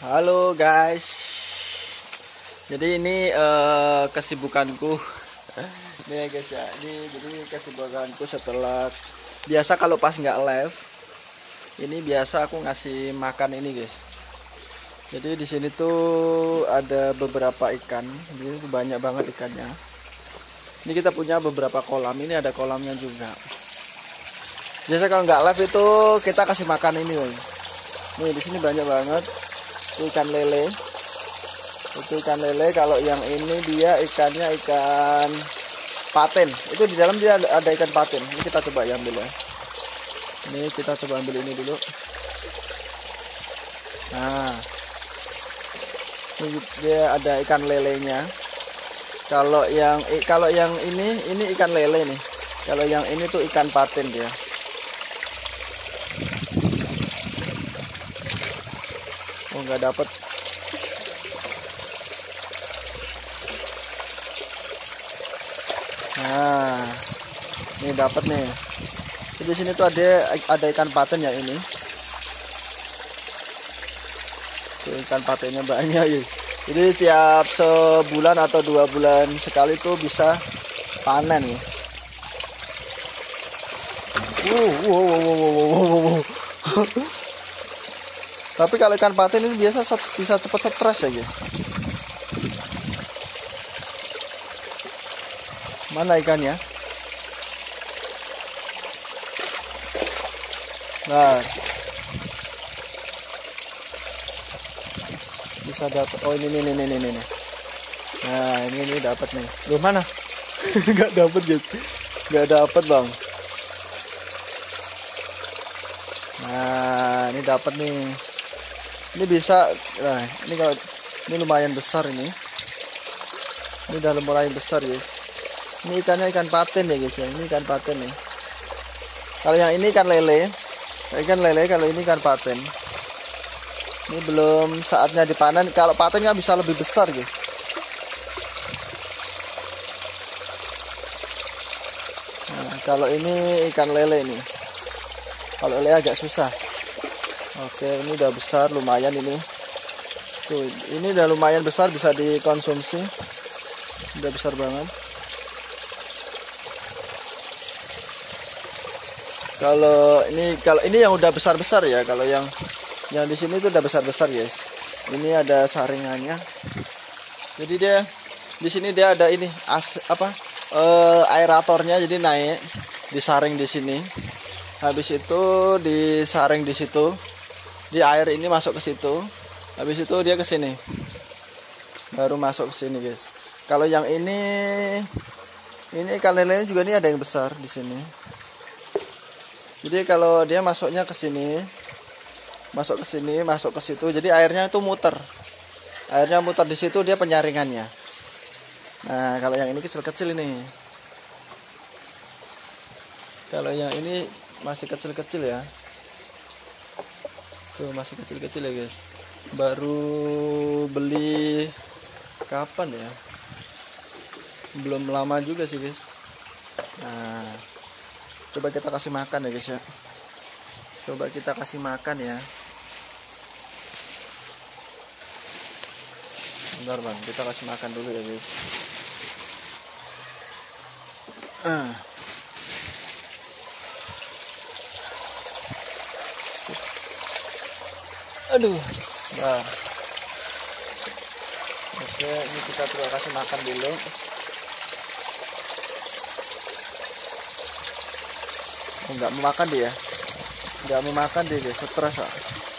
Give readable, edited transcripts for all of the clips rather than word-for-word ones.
Halo guys, jadi ini kesibukanku. Ini ya guys ya, jadi kesibukanku setelah biasa kalau pas nggak live, ini biasa aku ngasih makan ini guys. Jadi di sini tuh ada beberapa ikan, ini banyak banget ikannya. Ini kita punya beberapa kolam, ini ada kolamnya juga. Biasa kalau nggak live itu kita kasih makan ini guys. Nih di sini banyak banget. Itu ikan lele. Itu ikan lele. Kalau yang ini dia ikannya ikan paten. Itu di dalam dia ada ikan paten. Ini kita coba ambil ya. Ini kita coba ambil ini dulu. Nah, ini dia ada ikan lelenya. Kalau yang ini ikan lele nih. Kalau yang ini tuh ikan paten dia. Oh, nggak dapet. Nah, ini dapat nih. Di sini tuh ada ikan paten ya ini. Tuh, ikan patennya banyak ya. Jadi tiap sebulan atau 2 bulan sekali tuh bisa panen nih. Wow. Tapi kalau ikan paten ini biasa bisa cepat stres ya guys. Mana ikannya? Nah, bisa dapat. Oh ini. Nah ini dapat nih. Loh mana? Nggak dapat guys. Nggak dapat bang. Nah ini dapat nih. Ini bisa. Nah ini kalau ini lumayan besar ini. Ini udah lumayan besar guys. Ini ikannya ikan paten ya guys ya. Ini ikan paten nih. Kalau yang ini ikan lele. Ikan lele, kalau ini ikan paten. Ini belum saatnya dipanen. Kalau paten kan bisa lebih besar guys. Nah, kalau ini ikan lele nih. Kalau lele agak susah. Oke, ini udah besar lumayan ini. Tuh, ini udah lumayan besar, bisa dikonsumsi. Udah besar banget. Kalau ini yang udah besar-besar ya. Kalau yang di sini tuh udah besar-besar guys. Ini ada saringannya. Jadi dia di sini dia ada ini aeratornya, jadi naik disaring di sini. Habis itu disaring di situ. Di air ini masuk ke situ. Habis itu dia ke sini. Baru masuk ke sini guys. Kalau yang ini ikan lele juga nih ada yang besar di sini. Jadi kalau dia masuknya ke sini, masuk ke situ. Jadi airnya itu muter. Airnya muter di situ, dia penyaringannya. Nah, kalau yang ini kecil-kecil ini. Kalau yang ini masih kecil-kecil ya. Tuh, masih kecil-kecil ya, guys. Baru beli kapan ya? Belum lama juga sih, guys. Nah, coba kita kasih makan ya guys ya. Coba kita kasih makan ya. Bentar bang, kita kasih makan dulu ya guys. Aduh. Nah. Oke, ini kita coba kasih makan dulu. Nggak mau makan dia. Nggak mau makan dia guys, stres ah.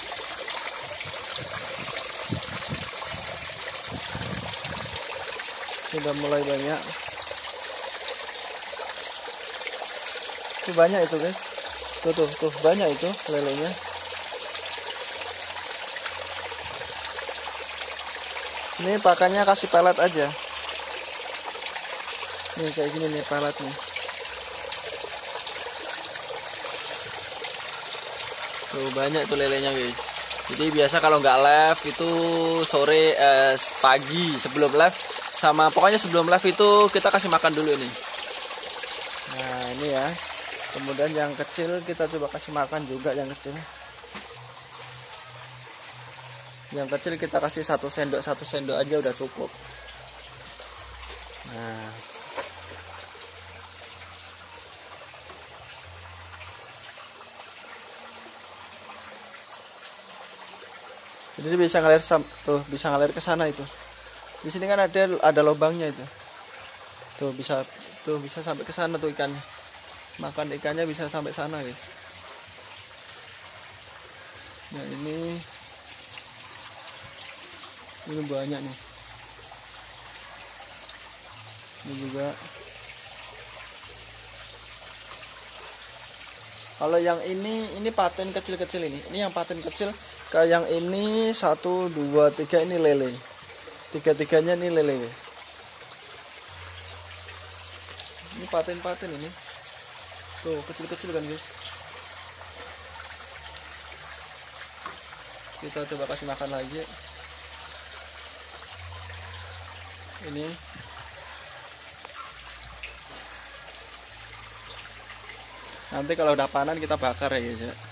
Sudah mulai banyak. Itu banyak itu guys. Tuh banyak itu lelenya. Ini pakannya kasih pelet aja. Nih kayak gini nih peletnya. Tuh banyak tuh lelenya guys. Jadi biasa kalau nggak live itu sore pagi sebelum live, sama pokoknya sebelum live itu kita kasih makan dulu ini. Nah ini ya. Kemudian yang kecil kita coba kasih makan juga yang kecil. Yang kecil kita kasih 1 sendok aja udah cukup. Nah, jadi bisa ngalir tuh, bisa ngalir ke sana itu. Di sini kan ada lubangnya itu. Tuh bisa sampai ke sana tuh ikannya. Makan ikannya bisa sampai sana, guys. Nah, ini banyak nih. Ini juga. Kalau yang ini paten kecil-kecil ini. Ini yang paten kecil. Kayak yang ini 1, 2, 3 ini lele. Tiga-tiganya ini lele, guys. Ini paten ini. Tuh, kecil-kecil kan, guys. Kita coba kasih makan lagi. Ini. Nanti kalau udah panen kita bakar ya, guys ya.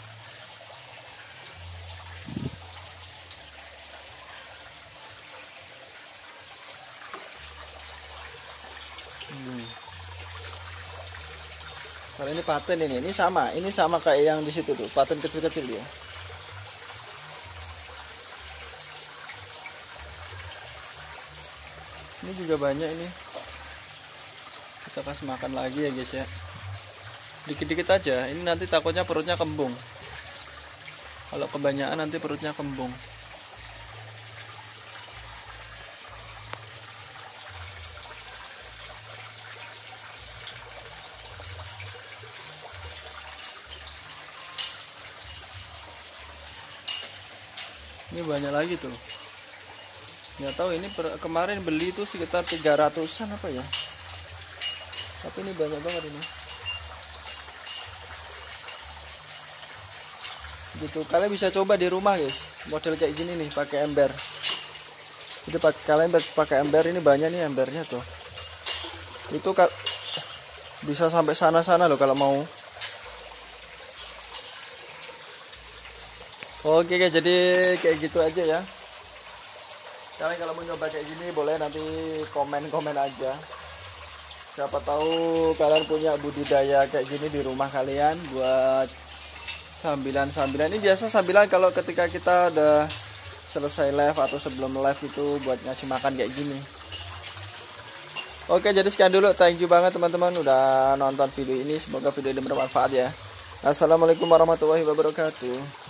Kalau ini paten ini sama kayak yang di situ tuh, paten kecil-kecil dia. Ini juga banyak ini. Kita kasih makan lagi ya, guys ya. Dikit-dikit aja. Ini nanti takutnya perutnya kembung. Kalau kebanyakan nanti perutnya kembung. Ini banyak lagi tuh. Nggak tahu ini kemarin beli tuh sekitar 300-an apa ya. Tapi ini banyak banget ini. Gitu. Kalian bisa coba di rumah, guys. Model kayak gini nih, pakai ember. Jadi kalian pakai ember, ini banyak nih embernya tuh. Itu bisa sampai sana-sana loh kalau mau. Oke guys, jadi kayak gitu aja ya. Kalian kalau mau nyoba kayak gini boleh nanti komen-komen aja. Siapa tahu kalian punya budidaya kayak gini di rumah kalian buat sambilan-sambilan. Ini biasa sambilan kalau ketika kita udah selesai live atau sebelum live itu buat ngasih makan kayak gini. Oke, jadi sekian dulu. Thank you banget teman-teman udah nonton video ini. Semoga video ini bermanfaat ya. Assalamualaikum warahmatullahi wabarakatuh.